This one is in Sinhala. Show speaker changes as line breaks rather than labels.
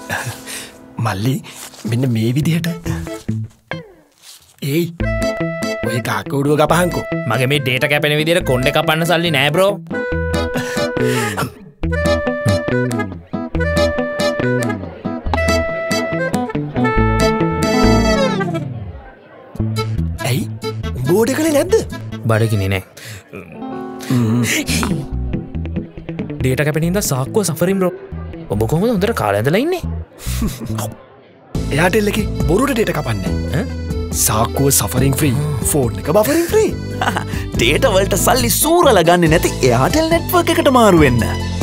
මල්ලි මෙන්න මේ විදිහට. ඒයි ඔය කාකවුඩුව ගපහන්කෝ.
මගේ මේ ඩේටා කැපෙන විදිහට කොණ්ඩේ කපන්න සල්ලි නෑ බ්‍රෝ.
ඇයි උඹ ඕඩර් කළේ නැද්ද?
බඩගිනි නෑ. ඩේටා කැපෙන හින්දා සාක්කුව සෆරින් බ්‍රෝ. ඔබ කොහොමද හොඳට කාලේ ඇඳලා ඉන්නේ?
එයාටෙල් එකේ බොරුට ඩේටා කපන්නේ. සාක්කුව සෆරින් ෆ්‍රී. ෆෝන් එක බෆරින් ෆ්‍රී.
ඩේටා වලට සල්ලි සූරලා ගන්නේ නැති එයාටෙල් නෙට්වර්ක් එකට මාරු වෙන්න.